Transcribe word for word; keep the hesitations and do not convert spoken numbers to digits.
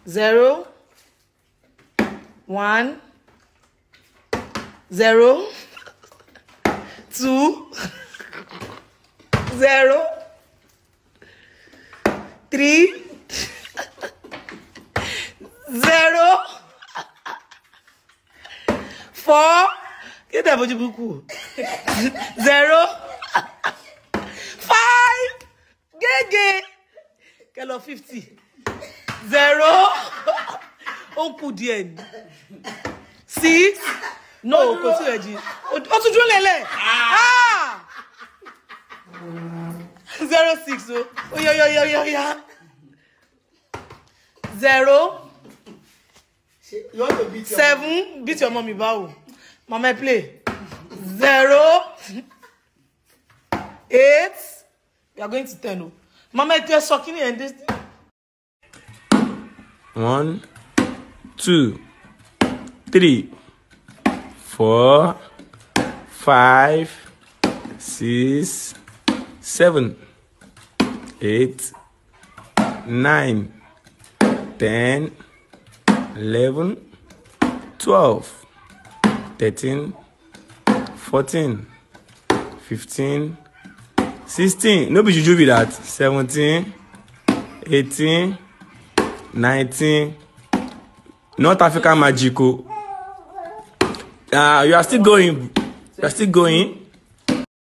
zero, one, zero, two, zero, three, zero, four, get that what you book, zero, five, gege, kello fifty, zero, uncle dien, six, no, continue, oh, to do lele, ah, zero six, oh, oh, yo, yo, yo, yo, yo, zero. You want to beat your Seven, mom. Beat your mommy, bow. Mama, play. Zero. Eight. We are going to ten. Oh. Mama, you're sucking and this. One, two, three, four, five, six, seven, eight, nine, ten. eleven, twelve, thirteen, fourteen, fifteen, sixteen. No be juju be that. seventeen, eighteen, nineteen. North African Magico. Uh, you are still going. You are still going.